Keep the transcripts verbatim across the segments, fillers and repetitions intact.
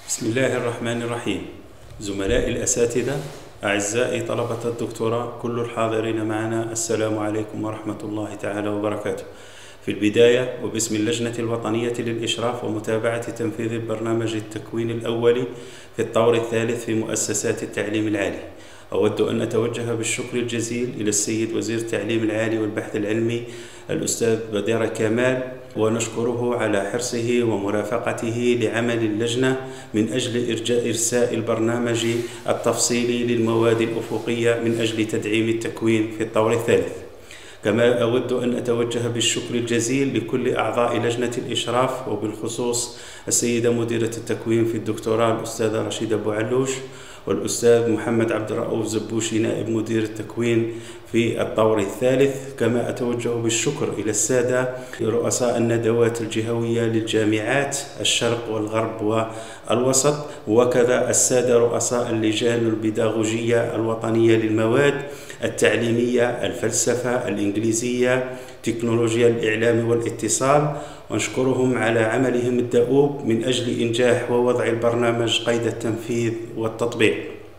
بسم الله الرحمن الرحيم. زملائي الأساتذة، أعزائي طلبة الدكتوراه، كل الحاضرين معنا، السلام عليكم ورحمة الله تعالى وبركاته. في البداية وباسم اللجنة الوطنية للإشراف ومتابعة تنفيذ البرنامج التكويني الأولي في الطور الثالث في مؤسسات التعليم العالي، أود أن أتوجه بالشكر الجزيل إلى السيد وزير التعليم العالي والبحث العلمي الأستاذ بدير كمال، ونشكره على حرصه ومرافقته لعمل اللجنة من أجل إرجاء إرساء البرنامج التفصيلي للمواد الأفقية من أجل تدعيم التكوين في الطور الثالث. كما أود أن أتوجه بالشكر الجزيل لكل أعضاء لجنة الإشراف، وبالخصوص السيدة مديرة التكوين في الدكتوراه الأستاذة رشيدة أبو علوش، والأستاذ محمد عبد الرؤوف زبوشي نائب مدير التكوين في الطور الثالث. كما أتوجه بالشكر إلى السادة رؤساء الندوات الجهوية للجامعات الشرق والغرب والوسط، وكذا السادة رؤساء اللجان البيداغوجية الوطنية للمواد التعليمية، الفلسفة، الإنجليزية، تكنولوجيا الإعلام والاتصال، ونشكرهم على عملهم الدؤوب من أجل إنجاح ووضع البرنامج قيد التنفيذ والتطبيق.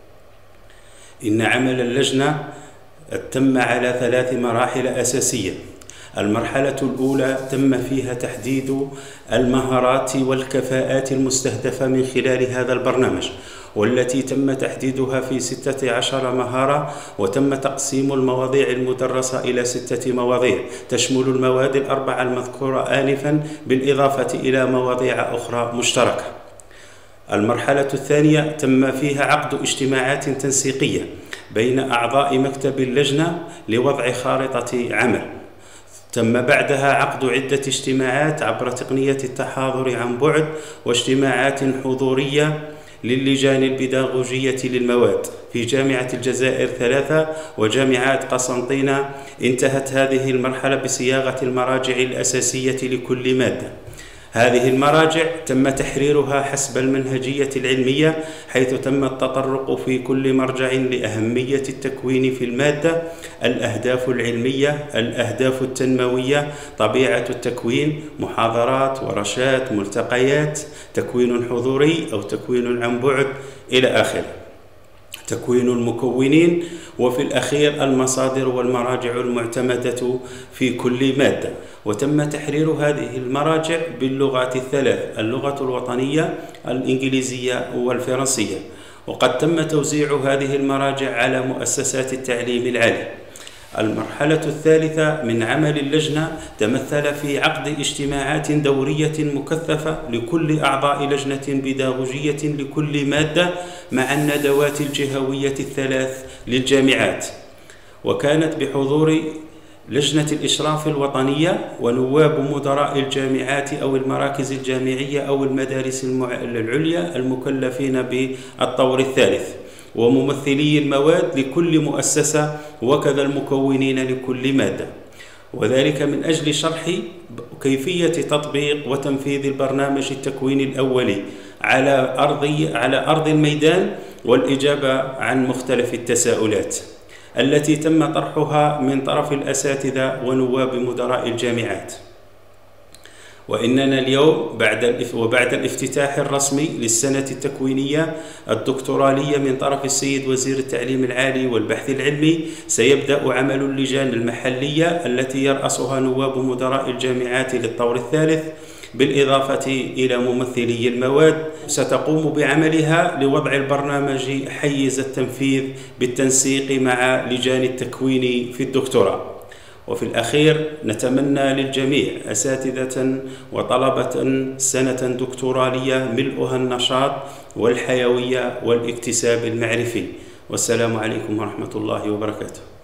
إن عمل اللجنة تم على ثلاث مراحل أساسية. المرحلة الأولى تم فيها تحديد المهارات والكفاءات المستهدفة من خلال هذا البرنامج، والتي تم تحديدها في ستة عشر مهارة، وتم تقسيم المواضيع المدرسة إلى ستة مواضيع تشمل المواد الأربعة المذكورة آنفا، بالإضافة إلى مواضيع أخرى مشتركة. المرحلة الثانية تم فيها عقد اجتماعات تنسيقية بين أعضاء مكتب اللجنة لوضع خارطة عمل. تم بعدها عقد عدة اجتماعات عبر تقنية التحاضر عن بعد، واجتماعات حضورية للجان البيداغوجية للمواد في جامعة الجزائر ثلاثة وجامعات قسنطينة. انتهت هذه المرحلة بصياغة المراجع الأساسية لكل مادة. هذه المراجع تم تحريرها حسب المنهجية العلمية، حيث تم التطرق في كل مرجع لأهمية التكوين في المادة، الأهداف العلمية، الأهداف التنموية، طبيعة التكوين، محاضرات، ورشات، ملتقيات، تكوين حضوري أو تكوين عن بعد إلى آخره، تكوين المكونين، وفي الأخير المصادر والمراجع المعتمدة في كل مادة. وتم تحرير هذه المراجع باللغات الثلاث: اللغة الوطنية، الإنجليزية والفرنسية. وقد تم توزيع هذه المراجع على مؤسسات التعليم العالي. المرحلة الثالثة من عمل اللجنة تمثل في عقد اجتماعات دورية مكثفة لكل أعضاء لجنة بيداغوجية لكل مادة مع الندوات الجهوية الثلاث للجامعات، وكانت بحضور لجنة الإشراف الوطنية ونواب مدراء الجامعات أو المراكز الجامعية أو المدارس العليا المكلفين بالطور الثالث، وممثلي المواد لكل مؤسسة، وكذا المكونين لكل مادة، وذلك من أجل شرح كيفية تطبيق وتنفيذ البرنامج التكويني الأولي على أرض على أرض الميدان، والإجابة عن مختلف التساؤلات التي تم طرحها من طرف الأساتذة ونواب مدراء الجامعات. وإننا اليوم بعد وبعد الافتتاح الرسمي للسنة التكوينية الدكتورالية من طرف السيد وزير التعليم العالي والبحث العلمي، سيبدأ عمل اللجان المحلية التي يرأسها نواب مدراء الجامعات للطور الثالث، بالإضافة إلى ممثلي المواد. ستقوم بعملها لوضع البرنامج حيز التنفيذ بالتنسيق مع لجان التكوين في الدكتوراه. وفي الأخير نتمنى للجميع أساتذة وطلبة سنة دكتورالية ملؤها النشاط والحيوية والاكتساب المعرفي. والسلام عليكم ورحمة الله وبركاته.